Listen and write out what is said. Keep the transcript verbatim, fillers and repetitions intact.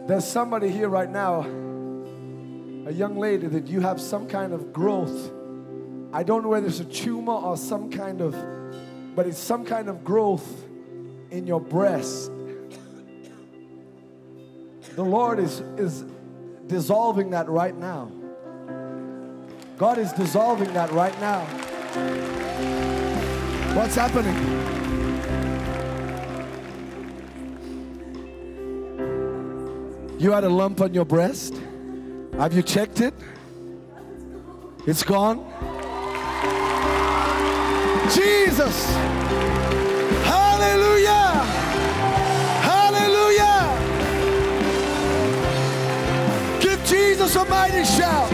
There's somebody here right now, a young lady, that you have some kind of growth. I don't know whether it's a tumor or some kind of, but it's some kind of growth in your breast. The Lord is, is dissolving that right now. God is dissolving that right now. What's happening? You had a lump on your breast. Have you checked it? It's gone. Jesus. Hallelujah. Hallelujah. Give Jesus a mighty shout.